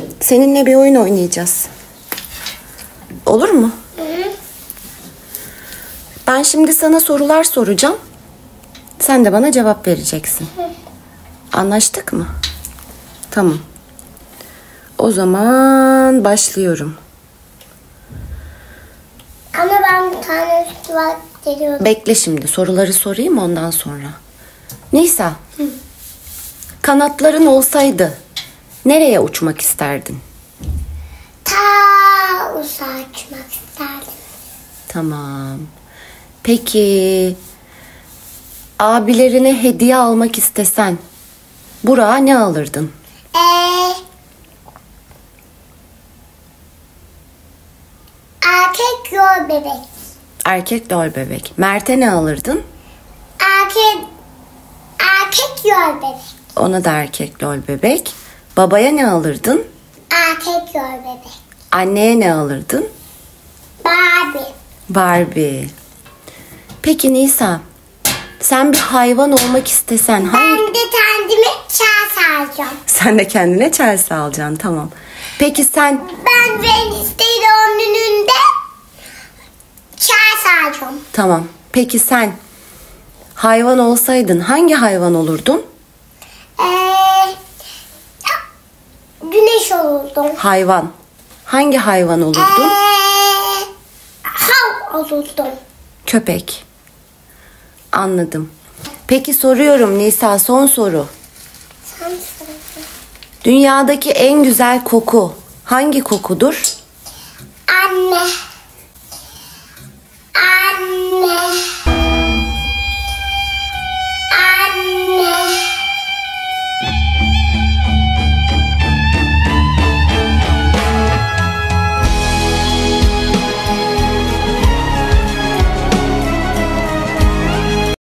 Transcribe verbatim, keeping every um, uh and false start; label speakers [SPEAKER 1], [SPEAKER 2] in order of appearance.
[SPEAKER 1] seninle bir oyun oynayacağız. Olur mu?
[SPEAKER 2] Hı hı.
[SPEAKER 1] Ben şimdi sana sorular soracağım. Sen de bana cevap vereceksin.
[SPEAKER 2] Hı.
[SPEAKER 1] Anlaştık mı? Tamam. O zaman başlıyorum.
[SPEAKER 2] Ama ben bir tane üstü var geliyorum.
[SPEAKER 1] Bekle şimdi. Soruları sorayım ondan sonra. Nisa.
[SPEAKER 2] Hı.
[SPEAKER 1] Kanatların olsaydı nereye uçmak isterdin?
[SPEAKER 2] Ta uzağa uçmak isterdim.
[SPEAKER 1] Tamam. Peki abilerine hediye almak istesen Burak'a ne alırdın?
[SPEAKER 2] Eee erkek yol bebek.
[SPEAKER 1] Erkek lol bebek. Mert'e ne alırdın?
[SPEAKER 2] Erkek erkek yol bebek.
[SPEAKER 1] Ona da erkek lol bebek. Babaya ne alırdın?
[SPEAKER 2] Erkek yol bebek.
[SPEAKER 1] Anneye ne alırdın?
[SPEAKER 2] Barbie.
[SPEAKER 1] Barbie. Peki Nisa, sen bir hayvan olmak istesen hangi...
[SPEAKER 2] Ben de kendime çay alacağım.
[SPEAKER 1] Sen de kendine Chelsea alacaksın, tamam. Peki sen...
[SPEAKER 2] Ben Wednesday doğum gününde çay alacağım.
[SPEAKER 1] Tamam. Peki sen hayvan olsaydın hangi hayvan olurdun?
[SPEAKER 2] Ee, güneş olurdum.
[SPEAKER 1] Hayvan. Hangi hayvan olurdun?
[SPEAKER 2] Ee, hav olurdum.
[SPEAKER 1] Köpek. Anladım. Peki soruyorum Nisa, son soru.
[SPEAKER 2] Sen söyle.
[SPEAKER 1] Dünyadaki en güzel koku hangi kokudur?
[SPEAKER 2] Anne. Anne.